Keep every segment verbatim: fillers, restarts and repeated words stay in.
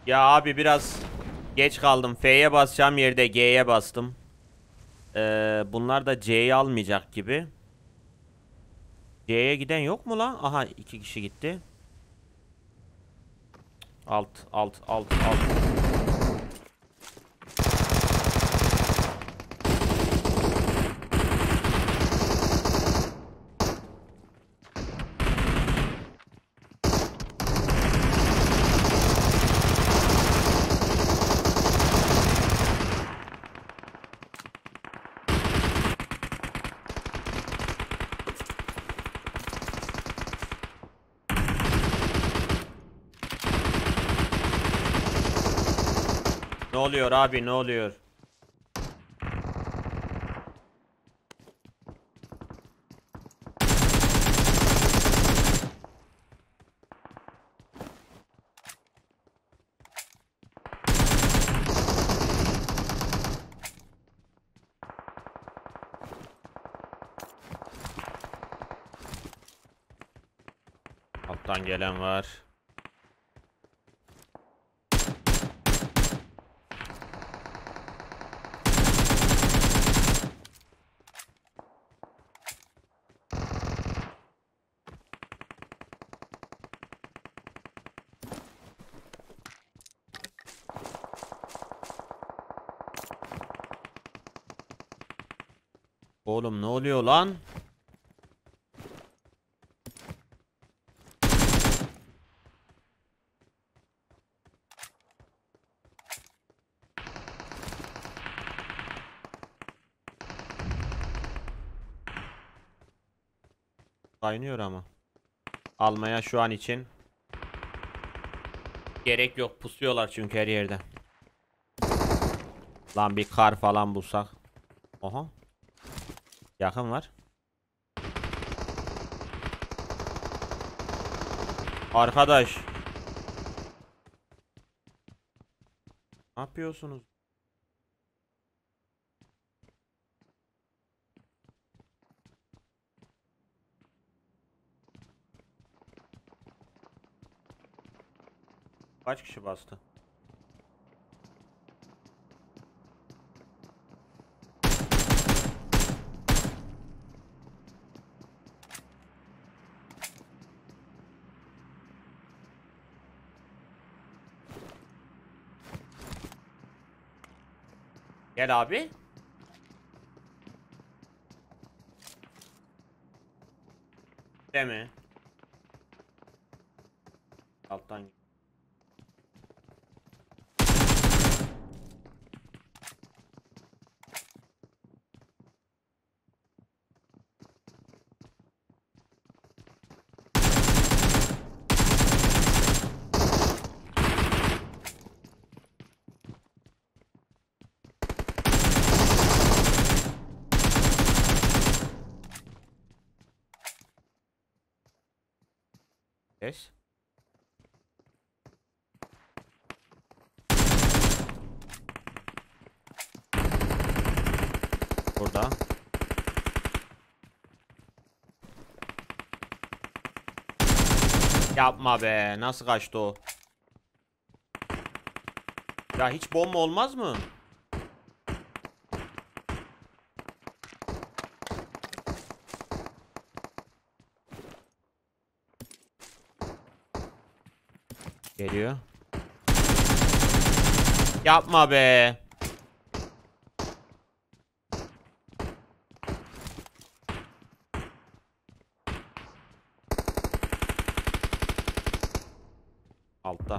Ya abi biraz geç kaldım. F'ye basacağım yerde G'ye bastım. Ee, bunlar da C'yi almayacak gibi. C'ye giden yok mu lan? Aha iki kişi gitti. Alt alt alt alt. Ne oluyor abi, ne oluyor? Alttan gelen var. Oğlum ne oluyor lan? Kaynıyor ama. Almaya şu an için gerek yok. Pusuyorlar çünkü her yerde. Lan bir kar falan bulsak. Oha. Yakın var. Arkadaş. Ne yapıyorsunuz? Kaç kişi bastı? Gel abi. Değil mi? Alttan. Geç. Burada. Yapma be. Nasıl kaçtı o? Ya hiç bomba olmaz mı? Geliyor. Yapma be. Altta.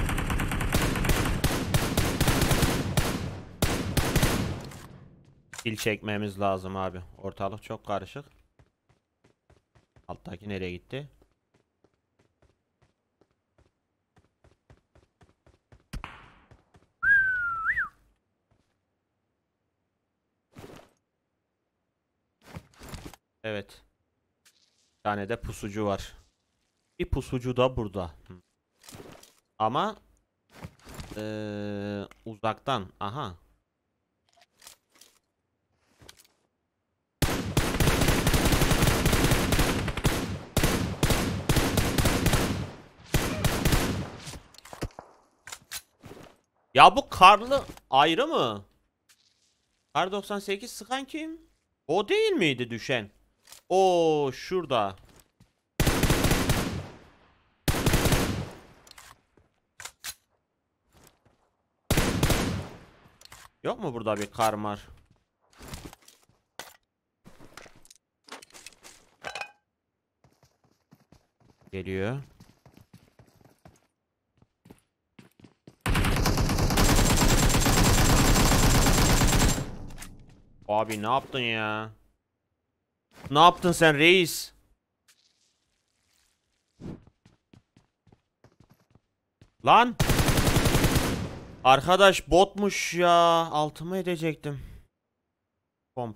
Dil çekmemiz lazım abi. Ortalık çok karışık. Alttaki nereye gitti? Evet. Bir tane de pusucu var. Bir pusucu da burada. Ama ee, uzaktan. Aha. Ya bu karlı ayrı mı? Kar doksan sekiz sıkan kim? O değil miydi düşen? O şurada. Yok mu burada bir karmar? Geliyor. Abi ne yaptın ya? Ne yaptın sen reis? Lan! Arkadaş botmuş ya. Altımı edecektim. Bom.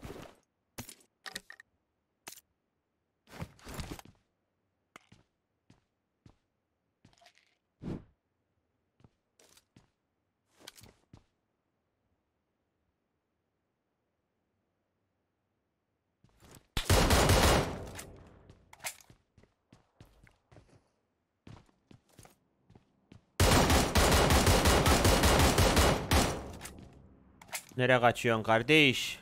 Nereye kaçıyorsun kardeş?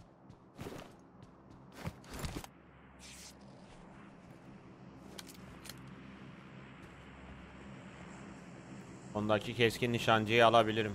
Ondaki keskin nişancıyı alabilirim.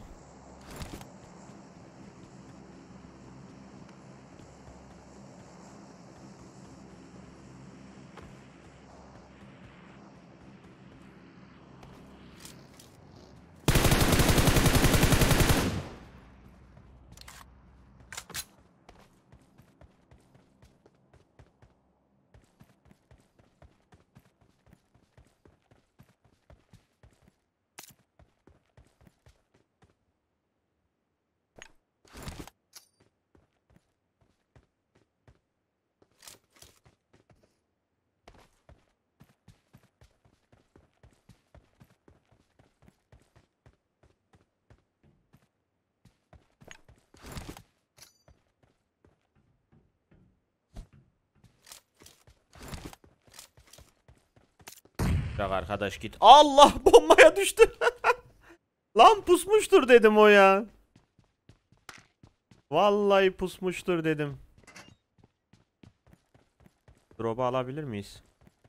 Bırak arkadaş git. Allah bombaya düştü. Lan pusmuştur dedim o ya. Vallahi pusmuştur dedim. Drop'u alabilir miyiz?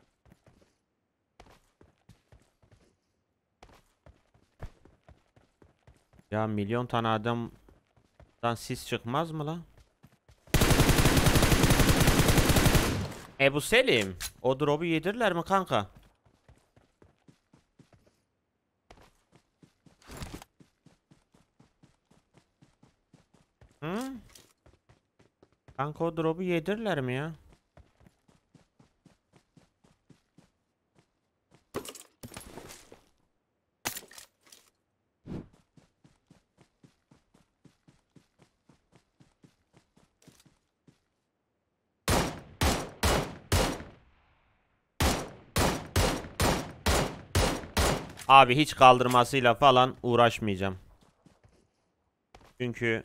Ya milyon tane adamdan sis çıkmaz mı lan? Ebu Selim, o drop'u yedirler mi kanka? Hı? Kanka o drop'u yedirler mi ya? Abi hiç kaldırmasıyla falan uğraşmayacağım. Çünkü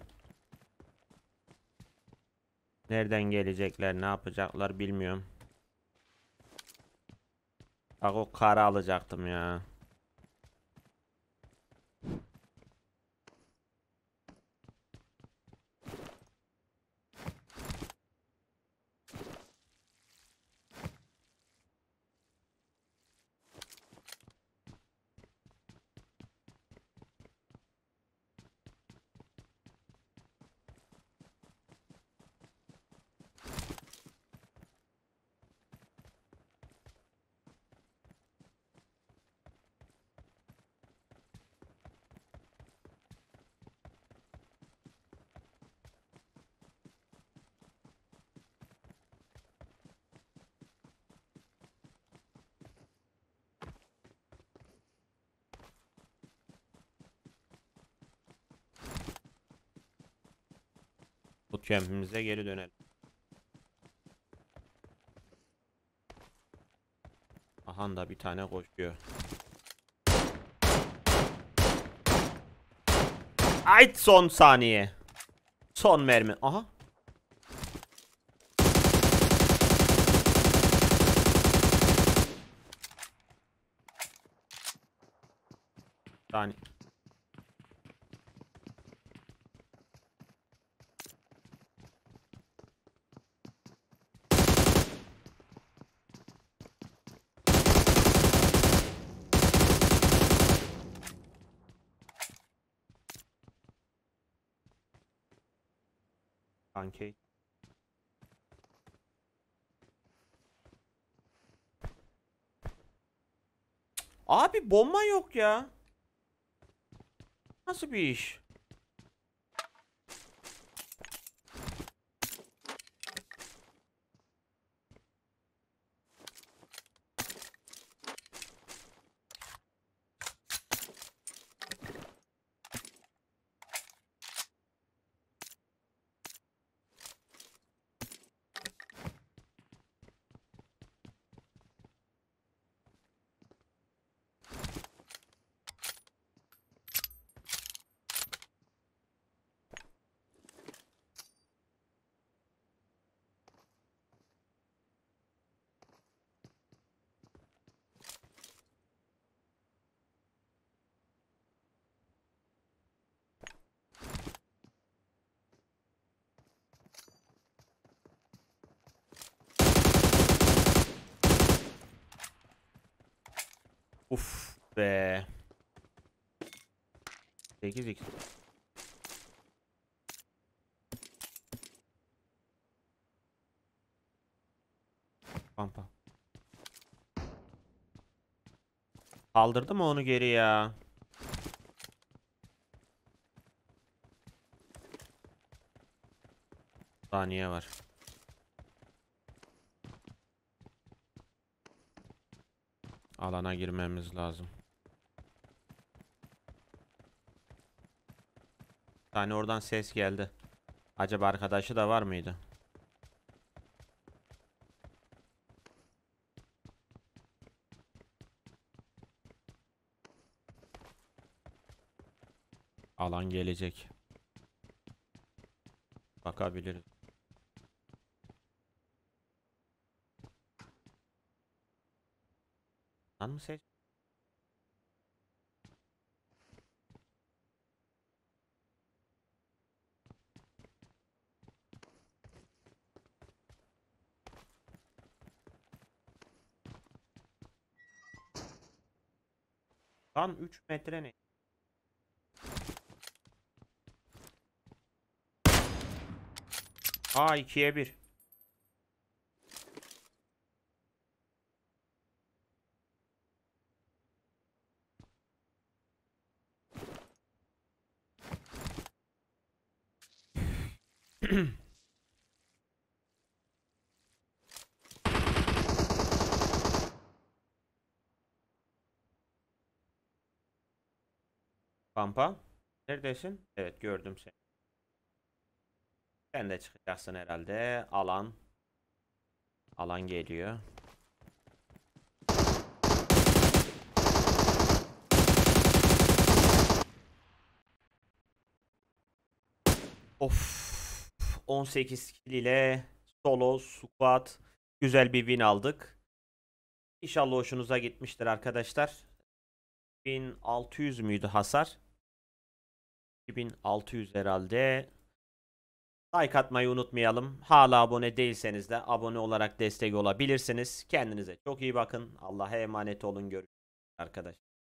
nereden gelecekler, ne yapacaklar bilmiyorum. Bak o karı alacaktım ya. Bootcamp'imize geri dönelim. Aha da bir tane koşuyor. Ay son saniye. Son mermi. Aha. Saniye. Pancake. Abi bomba yok ya. Nasıl bir iş? Uf be. sekiz x. Pampa. Kaldırdı mı onu geri ya? Saniye var. Alana girmemiz lazım. Yani oradan ses geldi. Acaba arkadaşı da var mıydı? Alan gelecek. Bakabiliriz. Lan mı ses? Lan üç metre ne? Aa ikiye bir. Pampa. Neredesin? Evet gördüm seni. Sen de çıkacaksın herhalde. Alan. Alan geliyor. Of. on sekiz kill ile solo squad güzel bir win aldık. İnşallah hoşunuza gitmiştir arkadaşlar. bin altı yüz müydü hasar? iki bin altı yüz herhalde. Like atmayı unutmayalım. Hala abone değilseniz de abone olarak destek olabilirsiniz. Kendinize çok iyi bakın. Allah'a emanet olun. Görüşürüz arkadaşlar.